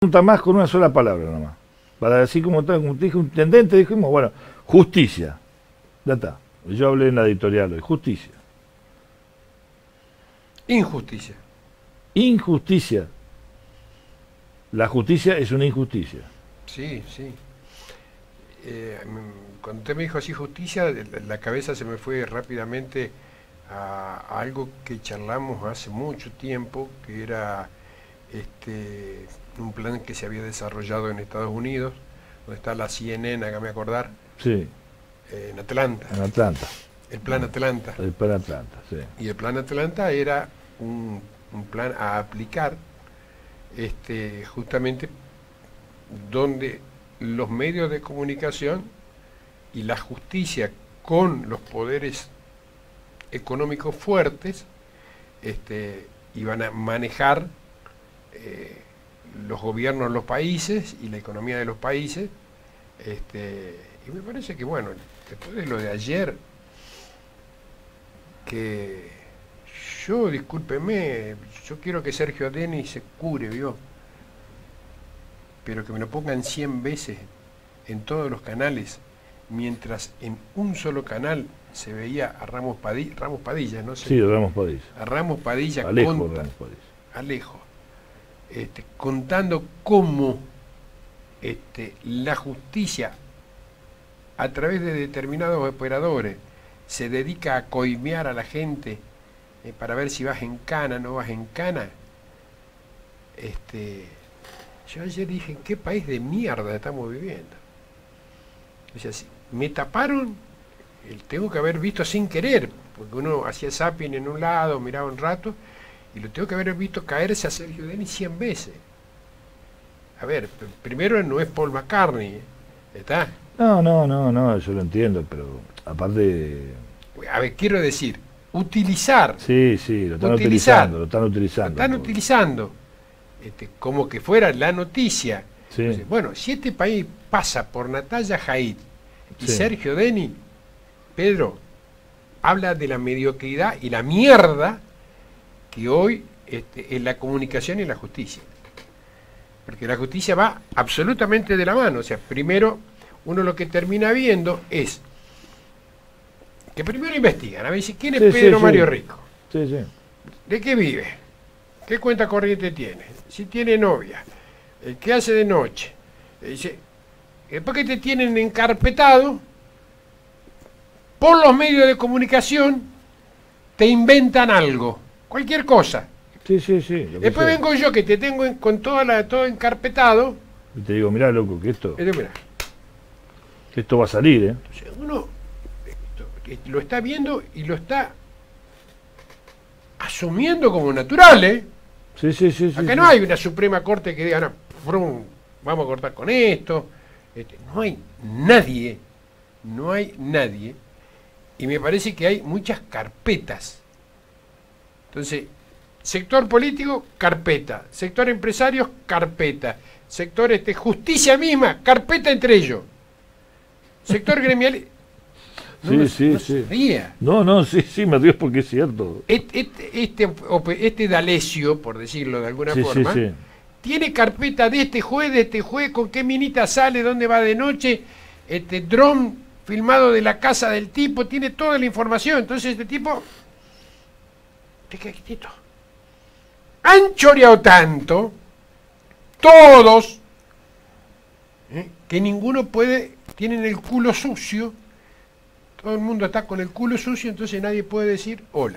pregunta más con una sola palabra nomás. Para así como te dijo un intendente, dijimos, bueno, justicia. Ya está. Yo hablé en la editorial hoy. Justicia. Injusticia. Injusticia. La justicia es una injusticia. Sí, sí. Cuando usted me dijo así justicia, la cabeza se me fue rápidamente a algo que charlamos hace mucho tiempo, que era un plan que se había desarrollado en Estados Unidos, donde está la CNN, hágame acordar, Sí. en Atlanta. En Atlanta. El plan Atlanta. El plan Atlanta, sí. Y el plan Atlanta era un plan a aplicar justamente donde los medios de comunicación y la justicia con los poderes económicos fuertes iban a manejar los gobiernos de los países y la economía de los países. Y me parece que, bueno, después de lo de ayer, que yo, discúlpeme, yo quiero que Sergio Denis se cure, ¿vio? Pero que me lo pongan 100 veces en todos los canales, mientras en un solo canal se veía a Ramos Padilla, no sé. Sí, Ramos Padilla. A Ramos Padilla Alejo Ramos Padilla. Alejo, contando cómo la justicia, a través de determinados operadores, se dedica a coimear a la gente para ver si vas en cana, no vas en cana. Yo ayer dije, ¿en qué país de mierda estamos viviendo? O sea, si me taparon, tengo que haber visto sin querer, porque uno hacía zapping en un lado, miraba un rato, y lo tengo que haber visto caerse a Sergio Denis 100 veces. A ver, primero no es Paul McCartney, ¿está? No, yo lo entiendo, pero aparte... A ver, quiero decir, utilizar. Sí, lo están utilizando, lo están utilizando. Lo están utilizando, como que fuera la noticia. Sí. Entonces, bueno, si este país pasa por Natalia Jaid y Sí. Sergio Denis, Pedro, habla de la mediocridad y la mierda que hoy es la comunicación y la justicia. Porque la justicia va absolutamente de la mano. O sea, primero, uno lo que termina viendo es que primero investigan a ver si quién es Pedro Mario Rico. Sí, sí. ¿De qué vive? ¿Qué cuenta corriente tiene? Si tiene novia. ¿Qué hace de noche? Después que te tienen encarpetado, por los medios de comunicación, te inventan algo. Cualquier cosa. Sí. Después vengo yo que te tengo con todo encarpetado. Y te digo, mirá, loco, que Mirá. esto va a salir, ¿eh? Entonces uno lo está viendo y lo está asumiendo como natural, ¿eh? Sí. Acá no hay una Suprema Corte que diga, no, vamos a cortar con esto. No hay nadie, y me parece que hay muchas carpetas. Entonces, sector político, carpeta. Sector empresarios, carpeta. Sector justicia misma, carpeta entre ellos. Sector gremial. Sí. Sí, me río porque es cierto. Este D'Alessio, por decirlo de alguna forma, Sí. tiene carpeta de este juez, con qué minita sale, dónde va de noche, dron filmado de la casa del tipo, tiene toda la información. Entonces este tipo te queda quietito. Han choreado tanto, todos, que ninguno tienen el culo sucio. Todo el mundo está con el culo sucio, entonces nadie puede decir hola.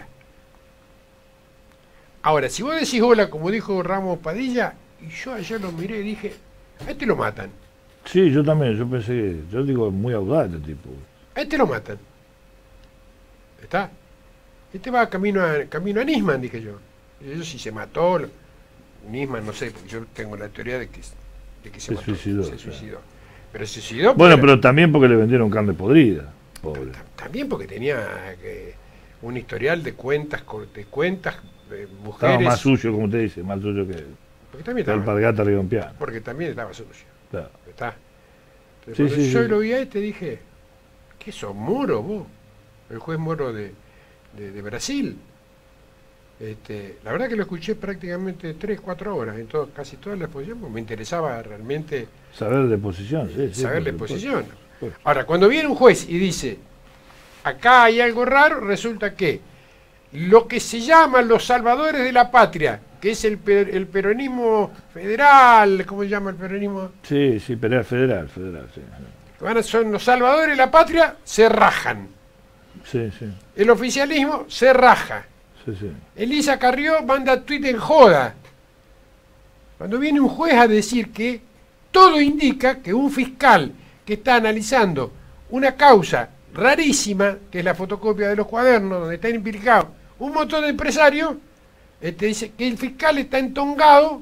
Ahora, si vos decís hola, como dijo Ramos Padilla, y yo ayer lo miré y dije, a este lo matan. Sí, yo también, yo digo, muy audaz este tipo. A este lo matan. ¿Está? Este va camino a Nisman, dije yo. Eso sí se mató, Nisman no sé, porque yo tengo la teoría de que se mató, suicidó. Se suicuidó. Pero se suicidó. Bueno, pero también porque le vendieron carne podrida. Pobre. También porque tenía un historial de cuentas, mujeres. Estaba más sucio, como usted dice, más sucio que porque también el estaba, Alpargata Riompiano. porque también estaba sucio. Claro. ¿Está? Entonces, Sí, yo lo vi a este dije, ¿qué sos, Moro vos? El juez Moro de Brasil. La verdad que lo escuché prácticamente 3, 4 horas, en casi toda la exposición, porque me interesaba realmente Saber de posición, sí. saber la por exposición. supuesto. Ahora, cuando viene un juez y dice, acá hay algo raro, resulta que lo que se llaman los salvadores de la patria, que es el peronismo federal, ¿cómo se llama el peronismo? Sí, federal, sí. Son los salvadores de la patria, se rajan. Sí. El oficialismo se raja. Sí. Elisa Carrió manda tuit en joda. Cuando viene un juez a decir que todo indica que un fiscal que está analizando una causa rarísima, que es la fotocopia de los cuadernos, donde está implicado un montón de empresarios, dice que el fiscal está entongado.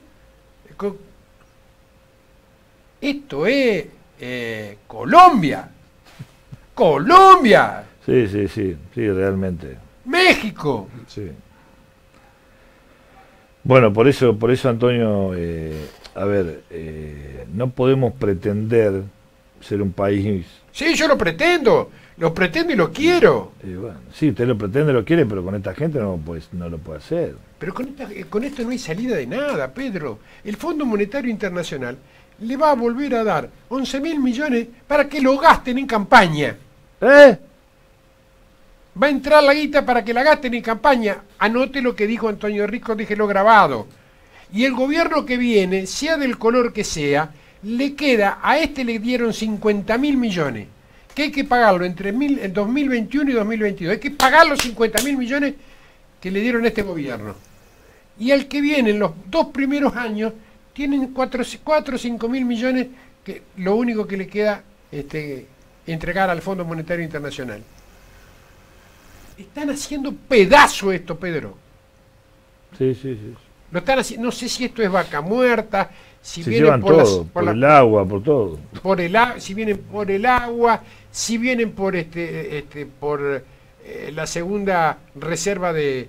Esto es Colombia. ¡Colombia! Sí, realmente. ¡México! Sí. Bueno, por eso Antonio, no podemos pretender ser un país... Sí, yo lo pretendo y lo quiero. Bueno, sí, usted lo pretende, lo quiere, pero con esta gente no lo puede hacer. Pero con esto no hay salida de nada, Pedro. El Fondo Monetario Internacional le va a volver a dar 11.000 millones para que lo gasten en campaña. Va a entrar la guita para que la gasten en campaña. Anote lo que dijo Antonio Rico, déjelo grabado. Y el gobierno que viene, sea del color que sea, le queda, a le dieron 50.000 millones, que hay que pagarlo entre el 2021 y 2022. Hay que pagar los 50.000 millones que le dieron a este gobierno. Y al que viene, en los 2 primeros años, tienen 4 o 5.000 millones, que lo único que le queda entregar al Fondo Monetario Internacional. Están haciendo pedazo esto, Pedro. Sí. Lo están haciendo, no sé si esto es vaca muerta, si se vienen llevan todo, por el agua, por todo. Si vienen por el agua, si vienen por la segunda reserva de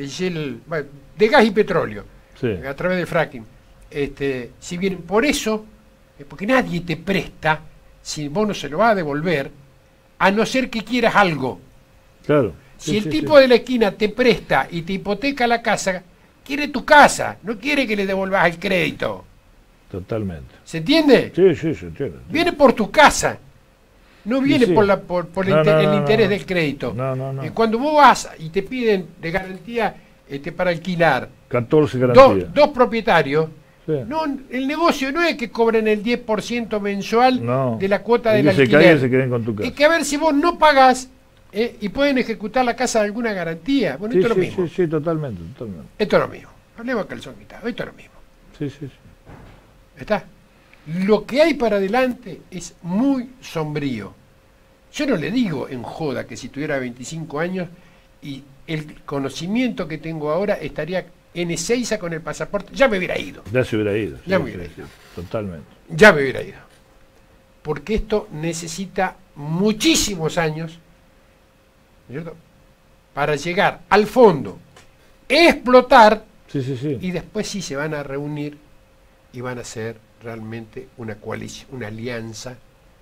gas y petróleo, sí, a través del fracking. Si vienen por eso, porque nadie te presta, si vos no se lo vas a devolver, a no ser que quieras algo. Claro. Si el tipo de la esquina te presta y te hipoteca la casa, quiere tu casa, no quiere que le devolvas el crédito. Totalmente. ¿Se entiende? Sí, se entiende. Viene por tu casa, no viene por el interés del crédito. No. Cuando vos vas y te piden de garantía para alquilar 14 garantías. Dos propietarios, Sí. no, el negocio no es que cobren el 10% mensual de la cuota del que se alquiler. caigan, se queden con tu casa. Es que a ver si vos no pagás y pueden ejecutar la casa de alguna garantía. Bueno, esto es lo mismo. Sí, totalmente. Esto es lo mismo. Hablemos a calzón quitado. Esto es lo mismo. Sí. ¿Está? Lo que hay para adelante es muy sombrío. Yo no le digo en joda que si tuviera 25 años y el conocimiento que tengo ahora estaría en Ezeiza con el pasaporte, ya me hubiera ido. Ya se hubiera ido. Ya me hubiera ido. Totalmente. Ya me hubiera ido. Porque esto necesita muchísimos años, ¿cierto?, para llegar al fondo, explotar, Sí. y después sí se van a reunir y van a hacer realmente una coalición, una alianza,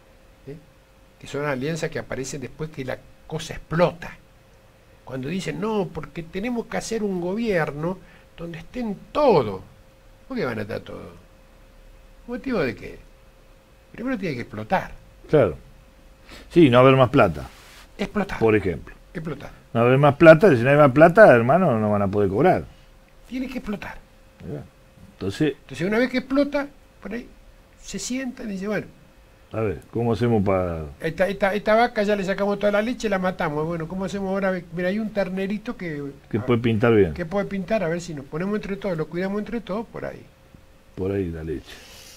que son alianzas que aparecen después que la cosa explota. Cuando dicen, no, porque tenemos que hacer un gobierno donde estén todos. ¿Por qué van a estar todos? ¿Motivo de qué? Primero tiene que explotar. Claro. Sí, no haber más plata. Explotar. Por ejemplo. Explotar. No haber más plata, si no hay más plata, hermano, no van a poder cobrar. Tiene que explotar. Entonces, una vez que explota, por ahí se sientan y dicen, bueno, a ver, ¿cómo hacemos para...? Esta vaca ya le sacamos toda la leche y la matamos. Bueno, ¿cómo hacemos ahora? Mira, hay un ternerito que puede pintar bien. Que puede pintar, a ver si nos ponemos entre todos, lo cuidamos entre todos, por ahí. Por ahí la leche.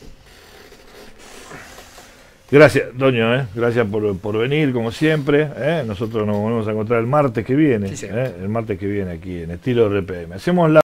Gracias, Doño, gracias por venir, como siempre. Nosotros nos volvemos a encontrar el martes que viene. Sí, el martes que viene aquí en Estilo RPM. Hacemos la...